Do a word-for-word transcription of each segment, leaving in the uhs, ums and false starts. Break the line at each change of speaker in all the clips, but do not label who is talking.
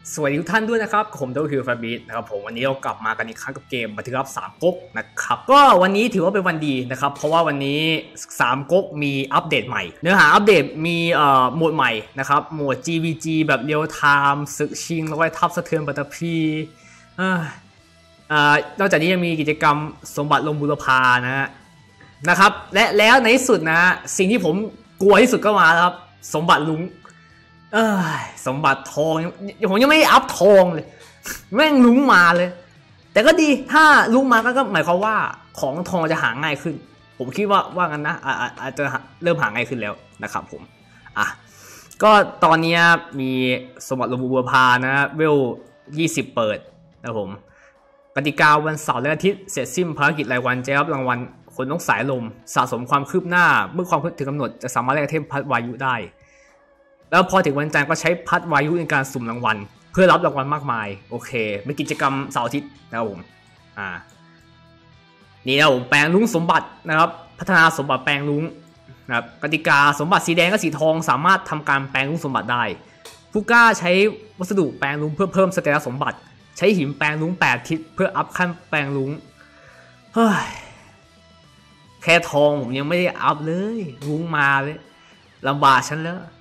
สวัสดีทุกท่านด้วยนะครับผมโดคิวฟาบีสนะครับผมวันนี้เรากลับมากันอีกครั้งกับเกมบันทึกลับสามก๊กนะครับก็วันนี้ถือว่าเป็นวันดีนะครับเพราะว่าวันนี้สามก๊กมีอัปเดตใหม่เนื้อหาอัปเดตมีเอ่อโหมดใหม่นะครับโหมด จี วี จี แบบเรียลไทม์ศึกชิงแล้วก็ทับสะเทือนปัตตภีเอ่อเอ่อนอกจากนี้ยังมีกิจกรรมสมบัติลงบุรพานะฮะนะครับและแล้วในที่สุดนะสิ่งที่ผมกลัวที่สุดก็มาแล้วครับสมบัติลุงเออสมบัติทองผมยังไม่อัพทองเลยแม่งลุงมาเลยแต่ก็ดีถ้าลุงมาก็หมายความว่าของทองจะหาง่ายขึ้นผมคิดว่าว่ากันนะอาจจะเริ่มหาง่ายขึ้นแล้วนะครับผมอ่ะก็ตอนนี้มีสมบัติลงบุรพานะเวลยี่สิบเปิดนะผมกติกาวันเสาร์และอาทิตย์เสร็จสิ้นภารกิจรายวันจะรับรางวัลขนนกสายลมสะสมความคืบหน้าเมื่อความถึงกำหนดจะสามารถแลกเทมพัดวายุได้แล้วพอถึงวันจันทร์ก็ใช้พัดวายุในการสุ่มรางวัลเพื่อรับรางวัลมากมายโอเคเป็นกิจกรรมเสาร์อาทิตย์นะครับผมอ่านี่นะผมแปลงลุงสมบัตินะครับพัฒนาสมบัติแปลงลุงนะครับกติกาสมบัติสีแดงกับสีทองสามารถทำการแปลงลุงสมบัติได้ผู้กล้าใช้วัสดุแปลงลุงเพื่อเพิ่มสเตตัสสมบัติใช้หินแปลงลุงแปดทิศเพื่ออัพขั้นแปลงลุงเฮ้ยแค่ทองผมยังไม่ได้อัพเลยลุงมาเลยลำบากฉันแล้ว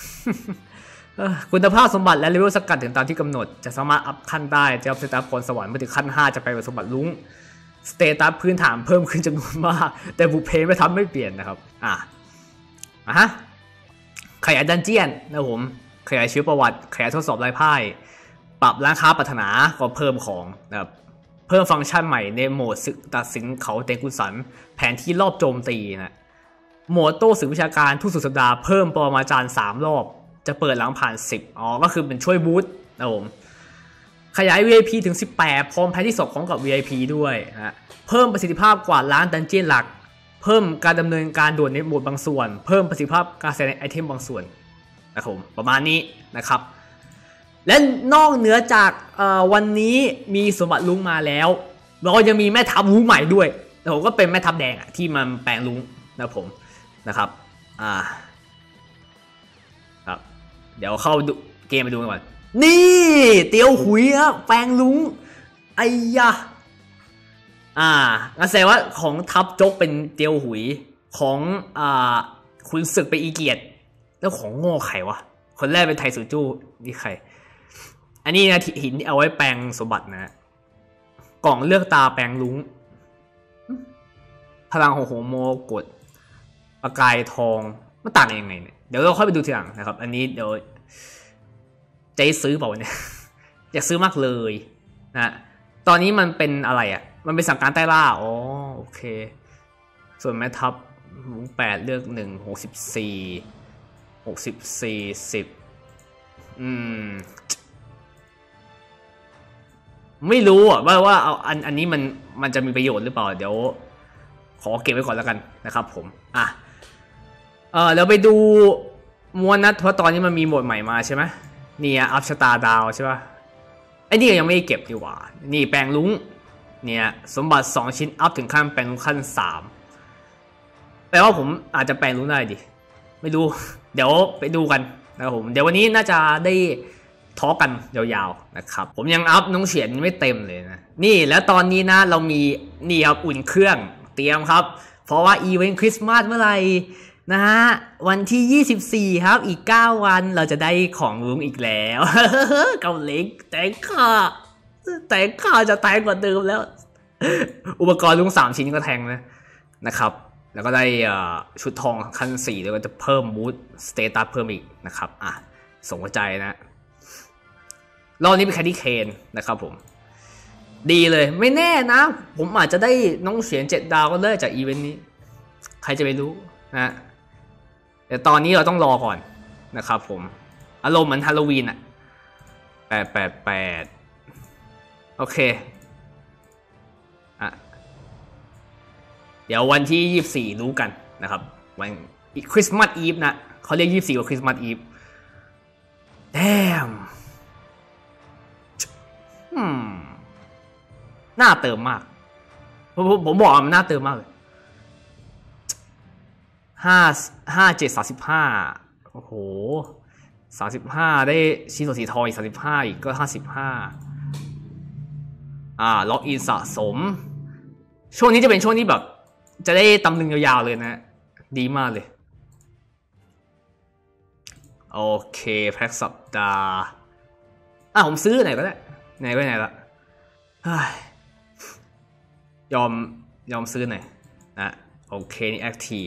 คุณภาพสมบัติและเลเวลสกัดถึงตามที่กำหนดจะสามารถอัพขั้นได้จะอัพสเตตัสพรสวรรค์เมื่อถึงขั้นห้าจะไปเป็นสมบัติลุงสเตตัสพื้นฐานเพิ่มขึ้นจำนวนมากแต่บุพเพไม่ทำไม่เปลี่ยนนะครับอ่ะอ่ะฮะขยายดันเจียนนะผมขยายชีวประวัติขยายทดสอบลายไพ่ปรับร้านค้าปรารถนาก็เพิ่มของนะครับเพิ่มฟังก์ชันใหม่ในโหมดศึกตัดสินเขาเตกุสันแผนที่รอบโจมตีนะโหมดโต้ศึกวิชาการทุกสุดสัปดาห์เพิ่มปรมาจารย์สามรอบจะเปิดหลังผ่านสิบอ๋อก็คือเป็นช่วยบูสต์นะผมขยาย วี ไอ พี ถึงสิบแปดพร้อมแพ็คที่สองของกับ วี ไอ พี ด้วยฮะเพิ่มประสิทธิภาพกว่าล้านดันเจี้ยนหลักเพิ่มการดำเนินการด่วนในโหมดบางส่วนเพิ่มประสิทธิภาพการแสดงไอเทมบางส่วนนะครับผมประมาณนี้นะครับและนอกเหนือจากวันนี้มีสมบัติลุงมาแล้วเรายังมีแม่ทัพลุงใหม่ด้วยแต่ผมก็เป็นแม่ทัพแดงอะที่มันแปลงลุงนะผมนะครับอ่าครับเดี๋ยวเข้าดูเกมไปดูกันก่อนนี่เตียวหุยครับแปลงลุงไอ้ยะอ่างั้นแสดงว่าของทัพโจ๊กเป็นเตียวหุยของอ่าคุณศึกเป็นอีเกียรติแล้วของโง่ไขวะคนแรกเป็นไทซูจูนี่ใครอันนี้นะหินที่เอาไว้แปลงสมบัตินะกล่องเลือกตาแปลงลุงพลังของโหโมกดประกายทองมันต่างกันยังไงเนี่ยเดี๋ยวเราค่อยไปดูทีหลังนะครับอันนี้เดี๋ยวจะซื้อเปล่าเนี่ยอยากซื้อมากเลยนะตอนนี้มันเป็นอะไรอ่ะมันเป็นสั่งการใต้ล่าอ๋อโอเคส่วนแม่ทัพลุงแปดเลือกหนึ่งหกสิบสี่หกสิบสี่สิบอืมไม่รู้อ่ะว่าว่าเอาอันอันนี้มันมันจะมีประโยชน์หรือเปล่าเดี๋ยวขอเก็บไว้ก่อนแล้วกันนะครับผมอ่ะเออเดี๋ยวไปดูมวลนัดเพราะตอนนี้มันมีโหมดใหม่มาใช่ไหมนี่อัพชะตาดาวใช่ป่ะไอ้นี่ยังไม่ได้เก็บดีกว่านี่แปลงลุงเนี่ยสมบัติสองชิ้นอัพถึงขั้นแปลงลุงขั้นสามแปลว่าผมอาจจะแปลงลุงได้ดิไม่รู้เดี๋ยวไปดูกันนะครับผมเดี๋ยววันนี้น่าจะได้ทอล์กกันยาวๆนะครับผมยังอัพน้องเฉียนไม่เต็มเลยนะนี่แล้วตอนนี้นะเรามีนี่ครับอุ่นเครื่องเตรียมครับเพราะว่าอีเวนต์คริสต์มาสเมื่อไหร่นะฮะวันที่ยี่สิบสี่ครับอีกเก้าวันเราจะได้ของลุงอีกแล้วเกาเล็กแต่ข้าแต่ข้าจะแทงกว่าเดิมแล้วอุปกรณ์ลุงสามชิ้นก็แทงนะนะครับแล้วก็ได้ชุดทองขั้นสี่แล้วก็จะเพิ่มบูสต์สเตตัสเพิ่มอีกนะครับอ่ะส่งหัวใจนะรอบนี้เป็นแคดดี้เคนนะครับผมดีเลยไม่แน่นะผมอาจจะได้น้องเสียงเจ็ดดาวก็ได้จากอีเวนต์นี้ใครจะไปรู้นะแต่ตอนนี้เราต้องรอก่อนนะครับผมอารมณ์เหมือนฮาโลวีนอะแปดแปดแปดโอเคอ่ะเดี๋ยววันที่ยี่สิบสี่รู้กันนะครับวันคริสต์มาสอีฟนะเขาเรียกยี่สิบสี่ว่าคริสต์มาสอีฟแดมอืมน่าเติมมากผมผมบอกมันน่าเติมมากเลยห้าห้าเจ็ดสามสิบห้าโอ้โหสามสิบห้าได้ชิ้นส่วนสีทองอีกสามสิบห้าอีกก็ห้าสิบห้าอ่าล็อกอินสะสมช่วงนี้จะเป็นช่วงที่แบบจะได้ตำลึงยาวๆเลยนะดีมากเลยโอเคแพ็กสัปดาห์อ่ะผมซื้อไหนก็ได้ไหนก็ไหนละยอมยอมซื้อหน่อยนะโอเคนี่แอคทีฟ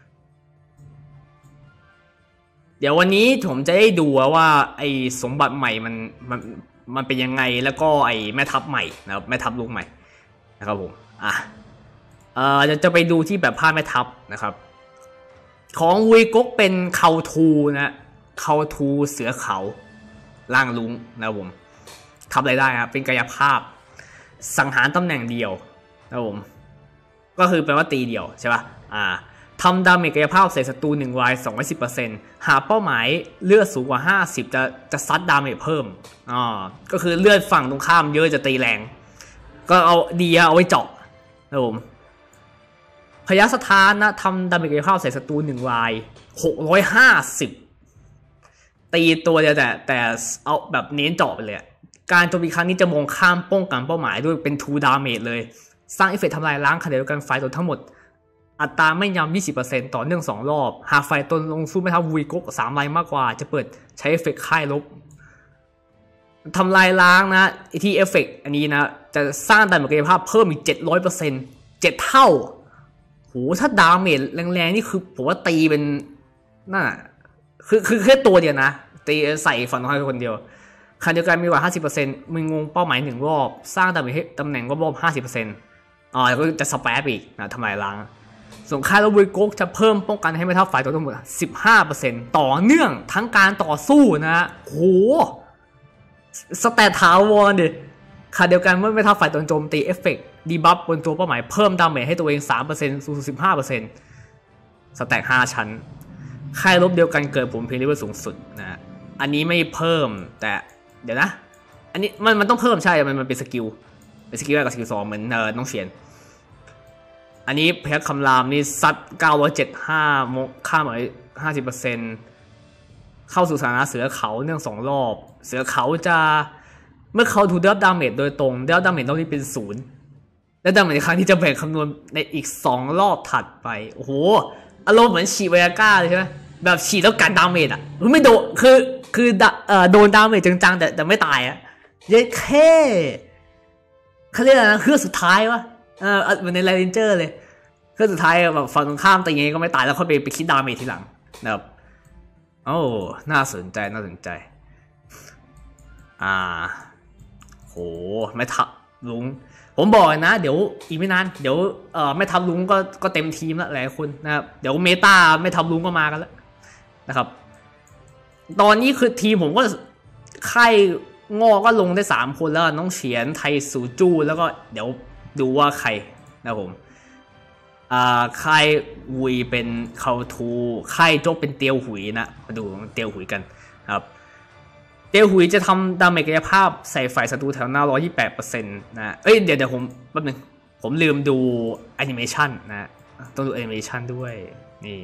เดี๋ยววันนี้ผมจะได้ดูว่าไอ้สมบัติใหม่มันมันมันเป็นยังไงแล้วก็ไอ้แม่ทัพใหม่นะครับแม่ทัพลูกใหม่นะครับผมอ่ะเอ่อจะจะไปดูที่แบบผ้าแม่ทัพนะครับของวุยก๊กเป็นเคาทูนะเคาทูเสือเขาล่างลุงนะครับผมทำอะไรได้ครับเป็นกายภาพสังหารตำแหน่งเดียวนะครับผมก็คือแปลว่าตีเดียวใช่ป่ะอ่าทำดาเมจกายภาพใส่ศัตรูหนึ่งราย สองร้อยสิบเปอร์เซ็นต์ หากเป้าหมายเลือดสูงกว่าห้าสิบจะจะซัดดาเมจเพิ่มอ่าก็คือเลือดฝั่งตรงข้ามเยอะจะตีแรงก็เอาดีเอาไว้เจาะนะครับผมพยัคฆ์สถานนะทำดาเมจกายภาพใส่ศัตรูหนึ่งรายหกร้อยห้าสิบตีตัวเดียวแต่แต่เอาแบบเน้นเจาะไปเลยการโจมตีครั้งนี้จะมองข้ามป้องกันเป้าหมายด้วยเป็นทูดาเมจเลยสร้างเอฟเฟกต์ทำลายล้างขณะเดียวกันไฟตัวทั้งหมดอัตราไม่ย้ำ ยี่สิบเปอร์เซ็นต์ ต่อเนื่องสองรอบหากไฟตนลงสู้ไม่ทับวุยก๊กสามรายมากกว่าจะเปิดใช้เอฟเฟกต์ค่ายลบทำลายล้างนะที่เอฟเฟกต์อันนี้นะจะสร้างดาเมจกายภาพเพิ่มอีก เจ็ดร้อยเปอร์เซ็นต์ เจ็ดเท่าโหถ้าดาเมจแรงๆนี่คือผมว่าตีเป็นนั่นน่ะคือคือแค่ตัวเดียวนะตีใส่ฝั่งตรงข้ามคนเดียวขณะเดียวกันมีกว่า ห้าสิบเปอร์เซ็นต์ มึงงงเป้าหมายหนึ่งรอบสร้างดาเมจให้ตำแหน่งรอบๆ ห้าสิบเปอร์เซ็นต์ อ๋อแล้วก็จะสแปรอีกนะทำลายล้างส่วนค่ายแล้ววุยก๊กจะเพิ่มป้องกันให้ไม่เท่าฝ่ายตัวทั้งหมด สิบห้าเปอร์เซ็นต์ ต่อเนื่องทั้งการต่อสู้นะโหสแตทถาวรดิขณะเดียวกันเมื่อไม่เท่าฝ่ายตัวโจมตีเอฟเฟกต์ดีบัฟบนตัวเป้าหมายเพิ่มดาเมจให้ตัวเอง สามเปอร์เซ็นต์ สูงสุด สิบห้าเปอร์เซ็นต์ สแต็กห้าชั้นค่ายลบเดียวกันเกิดผลเพียงเลเวลสูงสุดนะอันนี้ไม่เพิ่มแต่เดี๋ยวนะอันนี้มันมันต้องเพิ่มใช่มันมันเป็นสกิลเป็นสกิลแรกกับสกิลสองเหมือนเออน้องเฉียนอันนี้พยัคฆ์คำรามนี่ซัดเก้าร้อยเจ็ดสิบห้ามกค่าหมาย ห้าสิบเปอร์เซ็นต์ เข้าสู่สถานะเสือเขาเนื่องสองรอบเสือเขาจะเมื่อเขาถูกได้รับดาเมจโดยตรงได้รับดาเมจรอบนี้เป็นศูนย์และดาเมจครั้งที่จะแบ่งคำนวณในอีกสองรอบถัดไปโอ้โหอารมณ์เหมือนฉีดไวอาก้าเลยใช่ไหมแบบฉีดแล้วกันดาเมจอ่ะไม่โดนคือคือเอ่อโดนดาเมจจังๆแต่แต่ไม่ตายอ่ะเย้แค่เขาเรียกอะไรนะเครื่องสุดท้ายวะเออเหมือนในไลเรนเจอร์เลยเครื่องสุดท้ายแบบฝั่งตรงข้ามตีอย่างงี้ก็ไม่ตายแล้วค่อยไปไปคิดดาเมจทีหลังนะครับโอ้น่าสนใจน่าสนใจอ่าโหไม่ทับลุงผมบอกนะเดี๋ยวอีกไม่นานเดี๋ยวเอ่อไม่ทับลุงก็ก็เต็มทีมแล้วหลายคนนะครับเดี๋ยวเมตาไม่ทับลุงก็มากันแล้วนะครับตอนนี้คือทีมผมก็ค่ายงอก็ลงได้สามคนแล้วน้องเฉียนไทสูจูแล้วก็เดี๋ยวดูว่าใครนะผมอ่าค่ายวุยเป็นเคาทูค่ายโจ๊กเป็นเตียวหุยนะมาดูเตียวหุยกันครับเตียวหุยจะทำดาเมจกายภาพใส่ฝ่ายศัตรูแถวหน้า ร้อยยี่สิบแปดเปอร์เซ็นต์ นะเอ้ยเดี๋ยวเดี๋ยวผมแป๊บนึงผมลืมดูแอนิเมชันนะต้องดูแอนิเมชันด้วยนี่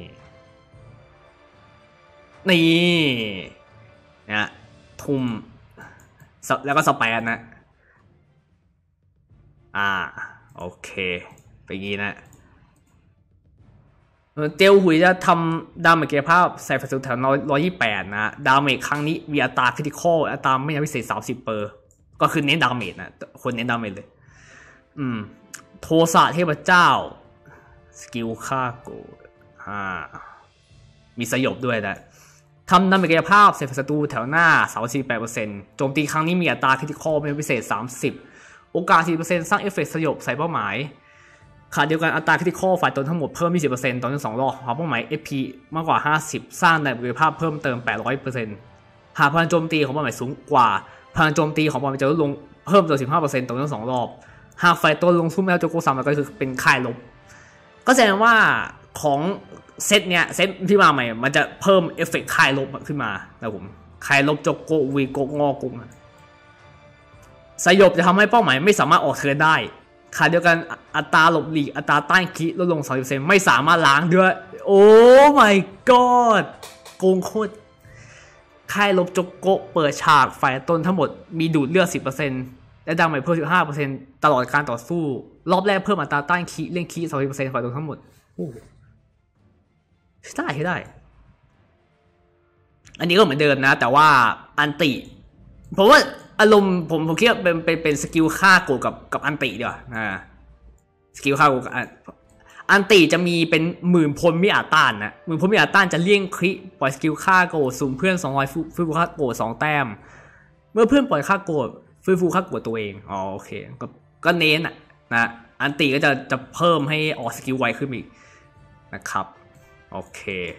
นี่นะทุ่มแล้วก็สแปนนะอ่าโอเคเป็นอย่างนี้นะเตียวหุยจะทำดาเมจกายภาพใส่ฝ่ายศัตรูแถวร้อยยี่สิบแปดนะดาเมจครั้งนี้มีอัตราคริติคอลอัตราไม่ยังพิเศษ สามสิบเปอร์ก็คือเน้นดาเมจนะคนเน้นดาเมจเลยอืมโทสะเทพเจ้าสกิลฆ่าโกอ่ามีสยบด้วยนะทำดาเมจกายภาพใส่ศัตรูแถวหน้า สามสิบแปดเปอร์เซ็นต์ โจมตีครั้งนี้มีอัตราคริติคอลไม่พิเศษ สามสิบโอกาส สี่สิบเปอร์เซ็นต์ สร้างเอฟเฟกต์สยบใส่เป้าหมายขณะเดียวกันอัตราคริติคอลฝ่ายตนทั้งหมดเพิ่ม ยี่สิบเปอร์เซ็นต์ ต่อเนื่องสองรอบหากเป้าหมาย เอฟ พี มากกว่าห้าสิบสร้างดาเมจกายภาพเพิ่มเติม แปดร้อยเปอร์เซ็นต์ หากพลังโจมตีของเป้าหมายสูงกว่าพลังโจมตีของเป้าหมายจะลดลงเพิ่มต่อ สิบห้าเปอร์เซ็นต์ ต่อเนื่องสองรอบหากฝ่ายตนลงสู้แมวโจโกซัมก็คือเป็นค่ายลบก็แสดงว่าของเซตเนี้ยเซตที่มาใหม่มันจะเพิ่มเอฟเฟกต์ค่ายลบขึ้นมานะผมค่ายลบโจโกวีโกงอกุงสยบจะทำให้เป้าหมายไม่สามารถออกเทิร์นได้ค่าเดียวกันอัตราหลบหลีกอัตราต้านคิลดลง สามสิบเปอร์เซ็นต์ ไม่สามารถล้างด้วยโอ้ my god โกงโคตรค่ายลบโจโกะเปิดฉากฝ่ายต้นทั้งหมดมีดูดเลือด สิบเปอร์เซ็นต์ และดาเมจเพิ่ม สิบห้าเปอร์เซ็นต์ ตลอดการต่อสู้รอบแรกเพิ่มอัตราต้านคีเล่นคี สองสิบเปอร์เซ็นต์ ฝ่ายต้นทั้งหมดโอ้ได้ได้อันนี้ก็เหมือนเดิมนะแต่ว่าอันติผมว่าอารมณ์ผมผมคิดว่าเป็นเป็นเป็นสกิลฆ่าโกรธกับกับอันติดีกว่าอ่าสกิลฆ่าโกรธกับอันติจะมีเป็นหมื่นพลไม่อาจต้านนะหมื่นพลไม่อาจต้านจะเลี่ยงคริปล่อยสกิลฆ่าโกรธสุ่มเพื่อนสองร้อยฟื้นฟูฆ่าโกรธสองแต้มเมื่อเพื่อนปล่อยฆ่าโกรธฟื้นฟูฆ่าโกรธตัวเองอ๋อโอเคก็ก็เน้นอ่ะนะอันติก็จะจะเพิ่มให้ออกสกิลไวขึ้นอีกนะครับโอเค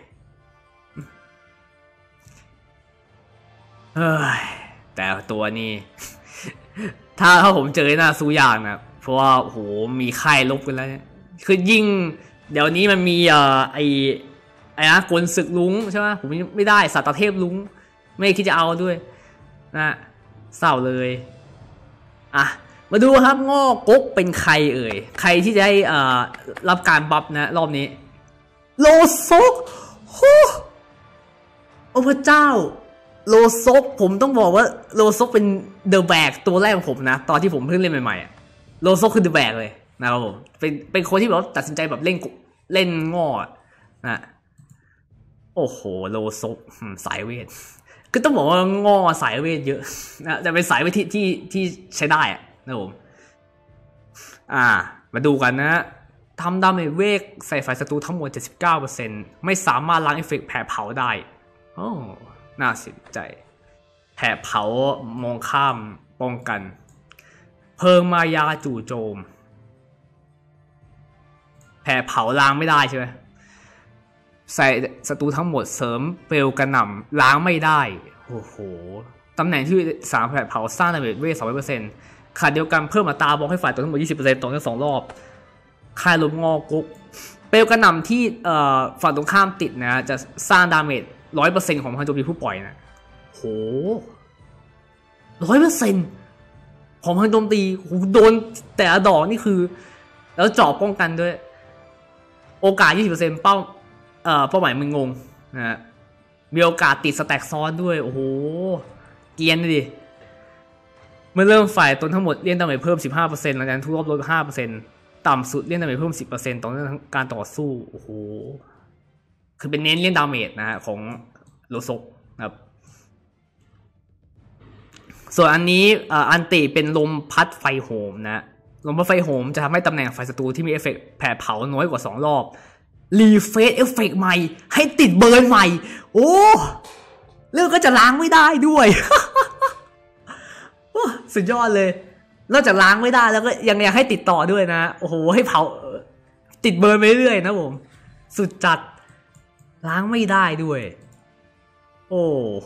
เฮ้ยแต่ตัวนี้ ถ้าถ้าผมเจอหน้าซูยางนะเพราะว่าโหมีค่ายลบกันแล้วคือยิ่งเดี๋ยวนี้มันมีเอ่อไอไอ้นะกลศึกลุงใช่ไหมผมไม่ได้สัตว์เทพลุงไม่คิดจะเอาด้วยนะเศร้าเลยอ่ะมาดูครับง้อก๊กเป็นใครเอ่ยใครที่จะได้เอ่อรับการบัฟนะรอบนี้โลซกโอ้โอ้พระเจ้าโลซกผมต้องบอกว่าโลซกเป็นเดอะแบกตัวแรกของผมนะตอนที่ผมเพิ่งเล่นใหม่ๆโลซกคือเดอะแบกเลยนะครับผมเป็นเป็นคนที่แบบตัดสินใจแบบเล่นเล่นง้อนะโอ้โหโลซกสายเวทคือต้องบอกว่าง้อสายเวทเยอะนะแต่เป็นสายเวทที่ที่ที่ใช้ได้อะนะผมอ่ามาดูกันนะทำดาเมจเวกใส่ฝ่ายศัตรูทั้งหมด เจ็ดสิบเก้าเปอร์เซ็นต์ ไม่สามารถล้างเอฟเฟกต์แผลเผาได้โอ้น่าสนใจแผลเผามองข้ามป้องกันเพลิงมายาจู่โจมแผลเผาล้างไม่ได้ใช่ไหมใส่ศัตรูทั้งหมดเสริมเปลวกระหน่ำล้างไม่ได้โอ้โหตำแหน่งที่สามแผลเผาสร้างดาเมจเวก สองร้อยเปอร์เซ็นต์ ขาดเดียวกันเพิ่มอัตราบล็อกให้ฝ่ายตัวทั้งหมด ยี่สิบเปอร์เซ็นต์ ต่อเนื่องสองรอบค่ายลมงอกุ๊กเปลวกระหน่ำที่ฝั่งตรงข้ามติดนะจะสร้างดาเมจ ร้อยเปอร์เซ็นต์ ของพลังโจมตีผู้ปล่อยนะโห ร้อยเปอร์เซ็นต์ ของพลังโจมตีโดนแต่ละดอกนี่คือแล้วเจาะป้องกันด้วยโอกาส ยี่สิบเปอร์เซ็นต์ เป้าเอ่อเป้าหมายมึงงงนะฮะมีโอกาสติดสแต็กซ้อนด้วยโอ้โหเกียนดิเมื่อเริ่มฝ่ายตนทั้งหมดเลี่ยนดาเมจเพิ่ม สิบห้าเปอร์เซ็นต์ หลังจากนั้นทุกรอบลด ห้าเปอร์เซ็นต์ ต่ำสุดเลี่ยนดาเมจเพิ่ม สิบเปอร์เซ็นต์ ต่อเนื่องการต่อสู้โอ้โหคือเป็นเน้นเลี่ยนดาเมจนะฮะของโลซกนะครับส่วนอันนี้อันติเป็นลมพัดไฟโหมนะลมพัดไฟโหมจะทำให้ตำแหน่งฝ่ายศัตรูที่มีเอฟเฟกต์แผดเผาน้อยกว่าสองรอบรีเฟซเอฟเฟกต์ใหม่ให้ติดเบิร์นใหม่โอ้เรื่องก็จะล้างไม่ได้ด้วยสุดยอดเลยนอกจากล้างไม่ได้แล้วก็ยังอยากให้ติดต่อด้วยนะโอ้โหให้เผาติดเบิร์นไปเรื่อยนะผมสุดจัดล้างไม่ได้ด้วยโอ้โห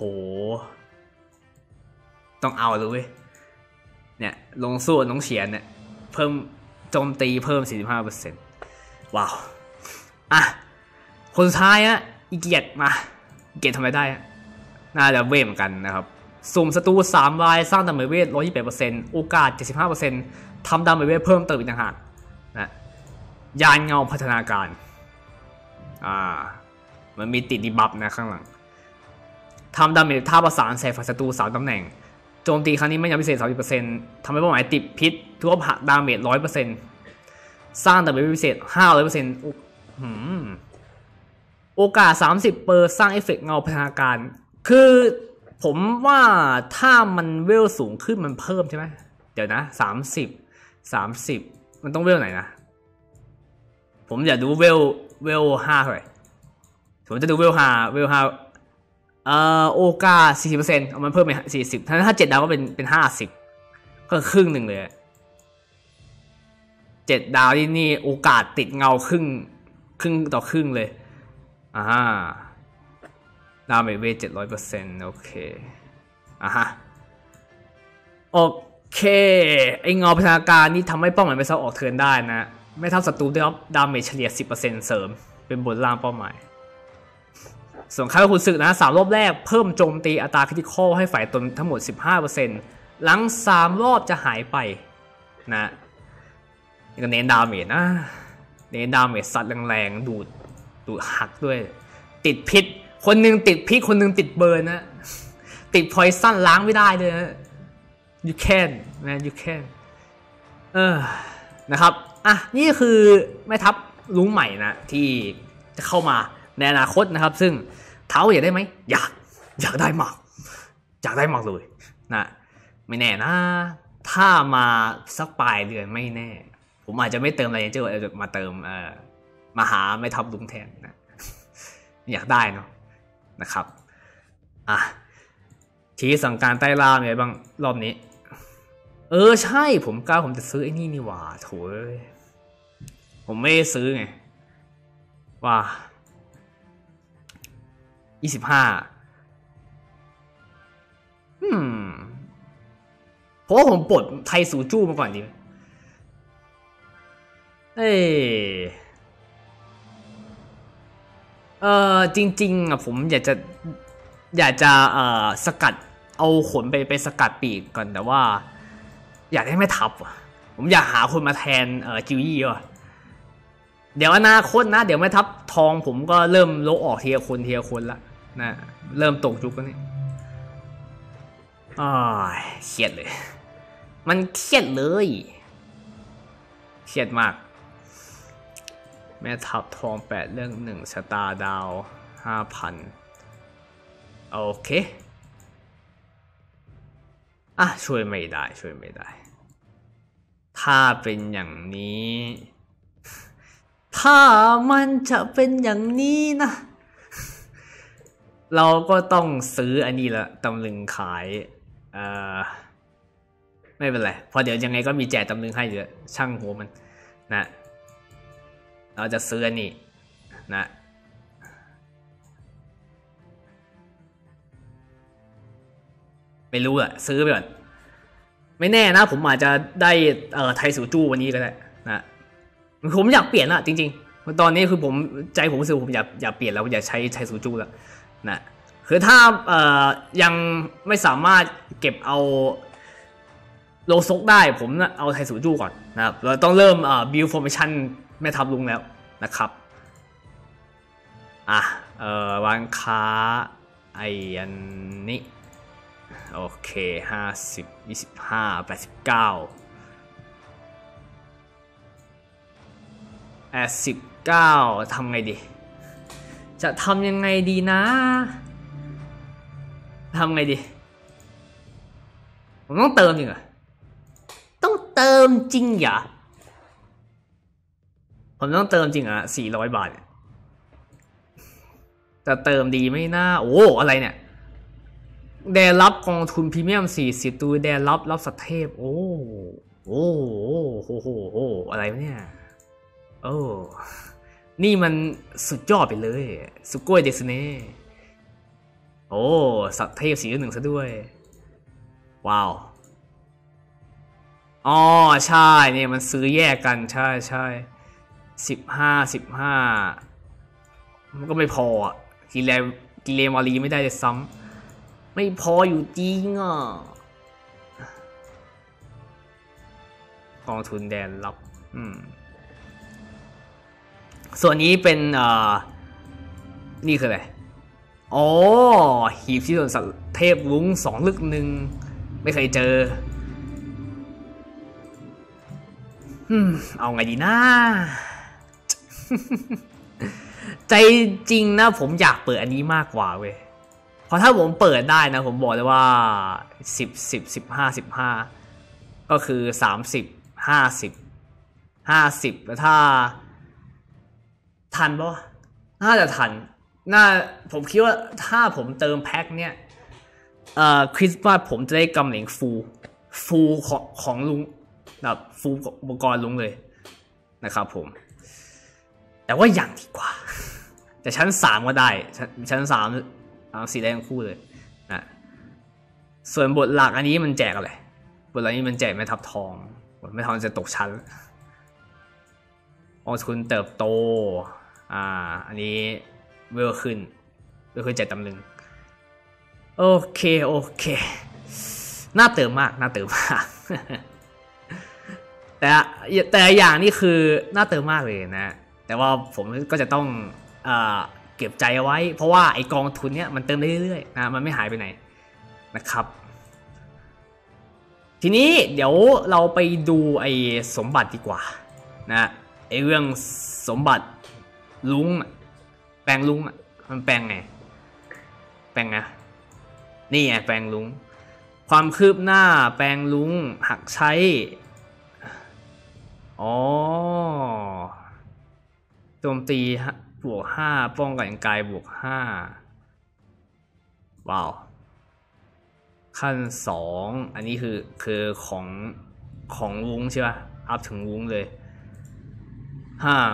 ต้องเอาเลยเว้ยเนี่ยลงสู้น้องเฉียนเนี่ยเพิ่มโจมตีเพิ่ม สี่สิบห้าเปอร์เซ็นต์ ว้าวอ่ะคนสุดท้ายอะอีเกียรติมาอีเกียรติทำอะไรได้น่าจะเวทเหมือนกันนะครับสุ่มศัตรูสามรายสร้างดาเมจเวท หนึ่งร้อยยี่สิบแปดเปอร์เซ็นต์ โอกาส เจ็ดสิบห้าเปอร์เซ็นต์ ทำดาเมจเวทเพิ่มเติมอีกต่างหากนะยานเงาพัฒนาการอ่ามันมีติดดีบัฟนะข้างหลังทำดาเมจท่าประสานใส่ฝ่ายศัตรูสามตำแหน่งโจมตีครั้งนี้ไม่ยังพิเศษ สามสิบเปอร์เซ็นต์ ทำให้เป้าหมายติดพิษทุกหักดาเมจ ร้อยเปอร์เซ็นต์ สร้างดาเมจพิเศษ ห้าร้อยเปอร์เซ็นต์ โอกาส สามสิบเปอร์เซ็นต์ สร้างเอฟเฟกต์เงาพัฒนาการคือผมว่าถ้ามันเวลสูงขึ้นมันเพิ่มใช่ไหมเดี๋ยวนะสามสิบ สามสิบมันต้องเวลไหนนะผมอยากดูเวลเวลห้าเท่าไหร่ผมจะดูเวลห้าเวลห้าเอ่อโอกาส สี่สิบเปอร์เซ็นต์ เอามันเพิ่มไปสี่สิบถ้าถ้าเจ็ดดาวก็เป็นเป็นห้าสิบก็ครึ่งหนึ่งเลยเจ็ดดาวที่นี่โอกาสติดเงาครึ่งครึ่งต่อครึ่งเลยอ่าดาเมจเวท เจ็ดร้อยเปอร์เซ็นต์ โอเคอ่ะฮะโอเคไอเงาพัฒนาการนี่ทำให้เป้าหมายไม่ซ้ำออกเทิร์นได้นะไม่เท่าศัตรูได้รับดาเมจเฉลี่ย สิบเปอร์เซ็นต์ เสริมเป็นบนล่างเป้าหมายส่วนค่าขุนศึกนะสามรอบแรกเพิ่มโจมตีอัตราคริติคอลให้ฝ่ายตนทั้งหมด สิบห้าเปอร์เซ็นต์ หลังสามรอบจะหายไปนะนี่ก็เน้นดาเมจนะเน้นดาเมจสัตว์แรงๆดูดดูดหักด้วยติดพิษคนหนึ่งติดพิษคนหนึ่งติดเบิร์นนะติดพอยซันล้างไม่ได้เลยนะ you can man you can เออนะครับอ่ะนี่คือแม่ทัพลุงใหม่นะที่จะเข้ามาในอนาคตนะครับซึ่งเท้าอยากได้ไหมอยากอยากได้มากอยากได้มากเลยนะไม่แน่นะถ้ามาสักปลายเดือนไม่แน่ผมอาจจะไม่เติมอะไรเจอจะมาเติมเอ่อมาหาแม่ทัพลุงแทนนะอยากได้เนาะนะครับอ่ะชี้สั่งการใต้ล่ามีอะไรบ้างรอบนี้เออใช่ผมกล้าผมจะซื้อไอ้นี่นี่หว่าโถยผมไม่ได้ซื้อไงว่ายี่สิบห้าอืมเพราะผมปลดไทยสูจู้มาก่อนดิเอ้เออจริงๆอ่ะผมอยากจะอยากจะเอ่อสกัดเอาขนไปไปสกัดปีกก่อนแต่ว่าอยากได้แม่ทัพอ่ะผมอยากหาคนมาแทนเอ่อจิวยี่อ่ะเดี๋ยวอนาคตนะเดี๋ยวแม่ทัพทองผมก็เริ่มลบออกทีละคนทีละคนละนะเริ่มตกยุคแล้วนี่อ้ายเครียดเลยมันเครียดเลยเครียดมากแม่ทัพทองแปดเรื่องหนึ่งชะตาดาวห้าพันโอเคอ่ะช่วยไม่ได้ช่วยไม่ได้ถ้าเป็นอย่างนี้ถ้ามันจะเป็นอย่างนี้นะเราก็ต้องซื้ออันนี้ละตำลึงขายเอ่อไม่เป็นไรเพราะเดี๋ยวยังไงก็มีแจกตำลึงให้เยอะช่างหัวมันนะเราจะซื้ออันนี้นะไม่รู้อะซื้อไปก่อนไม่แน่นะผมอาจจะได้เอ่อไทยสูจู้วันนี้ก็ได้นะผมอยากเปลี่ยนอะจริงๆตอนนี้คือผมใจผมรู้สึกผมอยากอยากเปลี่ยนแล้วอยากใช้ไทยสูจู้แล้วนะคือถ้าเอ่อยังไม่สามารถเก็บเอาโลซกได้ผมนะเอาไทยสูจู้ก่อนนะครับเราต้องเริ่มเอ่อ build formation แม่ทัพลุงแล้วนะครับอ่ะเอ่อวางค้าไอ้อันนี้โอเคห้าสิบยี่สิบห้าแปดสิบเก้าแปดสิบเก้าทำไงดีจะทำยังไงดีนะทำไงดีผมต้องเติมจริงเหรอต้องเติมจริงเหรอผมต้องเติมจริงอ่ะสี่ร้อยบาทจะเติมดีไม่น่าโอ้อะไรเนี่ยได้รับกองทุนพรีเมียมสี่สิบตัวได้รับรับสัตว์เทพโอ้โอ้โหโหโหอะไรเนี่ยโอ้นี่มันสุดยอดไปเลยสุโกยเดสเน่โอ้สัตว์เทพสีหนึ่งซะด้วยว้าวอ๋อใช่เนี่ยมันซื้อแยกกันใช่ใช่สิบห้าสิบห้ามันก็ไม่พออ่ะกิเลกิเลมารีไม่ได้จะซ้ำไม่พออยู่จริงอ่ะกองทุนแดนรับอืมส่วนนี้เป็นอ่านี่คืออะไรอ๋อหีบที่โดนสัตว์เทพลุงสองลึกหนึ่งไม่เคยเจออืมเอาไงดีนะใจจริงนะผมอยากเปิดอันนี้มากกว่าเว้ยเพราะถ้าผมเปิดได้นะผมบอกเลยว่าสิบสิบสิบห้าสิบห้าก็คือสามสิบห้าสิบห้าสิบแล้วถ้าทันปะน่าจะทันน่าผมคิดว่าถ้าผมเติมแพ็คเนี้ยเอ่อคริสต์มาสผมจะได้กำเหลงฟูฟูของของลุงแบบฟูอุปกรณ์ลุงเลยนะครับผมแต่ว่าอย่างดีกว่าแต่ชั้นสามก็ได้ชั้นสามเอาสีแดงคู่เลยนะส่วนบทหลักอันนี้มันแจกอะไรบทหลักนี้มันแจกแม่ทัพทองบทแม่ทัพจะตกชั้นกองทุนเติบโตอ่าอันนี้เวลขึ้นก็คือแจกตำลึงโอเคโอเคน่าเติมมากน่าเติมมากแต่แต่อย่างนี้คือน่าเติมมากเลยนะแต่ว่าผมก็จะต้องเอ่อเก็บใจเอาไว้เพราะว่าไอกองทุนเนี้ยมันเติมได้เรื่อยๆนะมันไม่หายไปไหนนะครับทีนี้เดี๋ยวเราไปดูไอ้สมบัติดีกว่านะไอ้เรื่องสมบัติลุงแปลงลุงมันแปลงไงแปลงไงนี่ไงแปลงลุงความคืบหน้าแปลงลุงหักใช้อ๋อโจมตีบวกห้าป้องกันกายบวกห้าว้าวขั้นสองอันนี้คือคือของของวุ้งใช่ป่ะอัพถึงวุ้งเลยฮ่า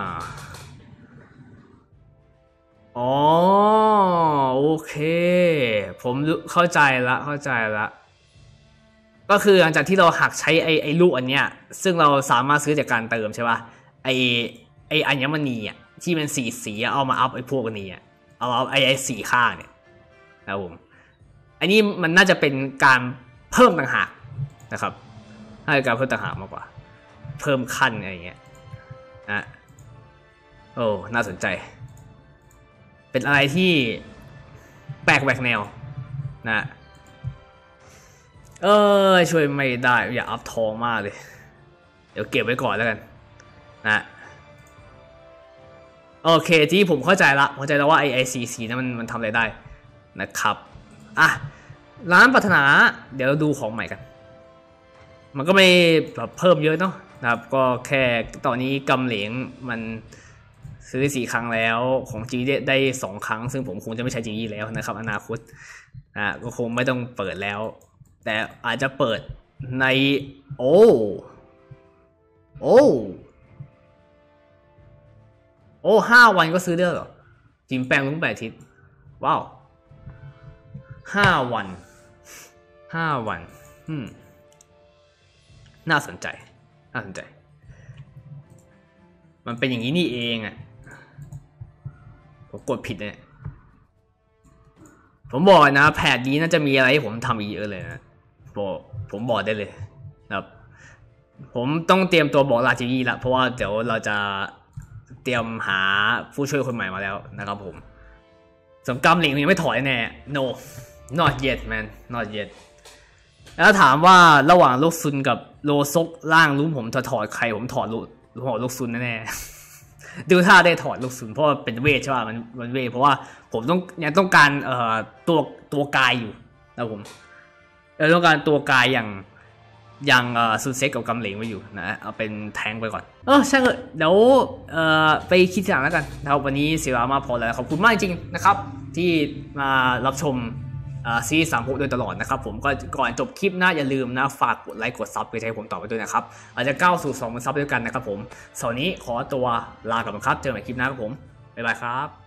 อ๋อโอเคผมเข้าใจละเข้าใจละก็คือหลังจากที่เราหักใช้ไอ้ไอ้ลูกอันเนี้ยซึ่งเราสามารถซื้อจากการเติมใช่ป่ะไอ้ไอ้อัญมณีอ่ะที่เป็นสีสีเอามาอัพไอ้พวกนี้อ่ะเอาเอาไอ้ไอ้สีข้างเนี่ยนะผมอันนี้มันน่าจะเป็นการเพิ่มต่างหากนะครับน่าจะการเพิ่มต่างหากมากกว่าเพิ่มขั้นอะไรอย่างเงี้ยนะโอ้น่าสนใจเป็นอะไรที่แปลกแหวกแนวนะเออช่วยไม่ได้อย่าอัพทองมากเลยเดี๋ยวเก็บไว้ก่อนแล้วกันนะโอเคที่ผมเข้าใจละเข้าใจแล้วว่าไอไอซีซีนั้นมันมันทำอะไรได้นะครับอ่ะร้านปรารถนาเดี๋ยวเราดูของใหม่กันมันก็ไม่แบบเพิ่มเยอะเนาะนะครับก็แค่ตอนนี้กำเหลงมันซื้อสี่ครั้งแล้วของจีได้ได้สองครั้งซึ่งผมคงจะไม่ใช้จีแล้วนะครับอนาคตอ่ะก็คงไม่ต้องเปิดแล้วแต่อาจจะเปิดในโอ้โอ้โอ้ห้าวันก็ซื้อได้เหรอจิมแปลงลุงแปดทิศว้าวห้าวันห้าวันอืมน่าสนใจน่าสนใจมันเป็นอย่างนี้นี่เองอ่ะผมกดผิดเนี่ยผมบอกนะแพทนี้น่าจะมีอะไรให้ผมทำอีกเยอะเลยนะบอกผมบอกได้เลยนะครับผมต้องเตรียมตัวบอกลาจิยี่ละเพราะว่าเดี๋ยวเราจะเตรียมหาผู้ช่วยคนใหม่มาแล้วนะครับผมสงกรามหลิงยังไม่ถอยแน่ no not yet man not yet แล้วถามว่าระหว่างลูกซุนกับโลซกล่างลุ้มผมจะถอดใครผมถอดลูกถอดลูกซุนแน่ๆดูท่าได้ถอดลูกซุนเพราะว่าเป็นเวทใช่ป่ะมันมันเวทเพราะว่าผมต้องยังต้องการเอ่อตัวตัวกายอยู่นะผมเราต้องการตัวกายอย่างยังเอ่อซูเซ็กกับกำเหลงไว้อยู่นะเอาเป็นแทงไปก่อนเออใช่เลยเดี๋ยวเอ่อไปคิดทีหลังแล้วกันนะครับวันนี้เสียเวลามากพอแล้วขอบคุณมากจริงนะครับที่มารับชมซีรีส์สามพกโดยตลอดนะครับผมก็ก่อนจบคลิปนะอย่าลืมนะฝากกดไลค์กดซับไปให้ผมต่อไปด้วยนะครับอาจจะก้าวสู่สองหมื่นซับด้วยกันนะครับผมสำหรับนี้ขอตัวลาก่อนครับเจอกันใหม่คลิปหน้าครับผมบ๊ายบายครับ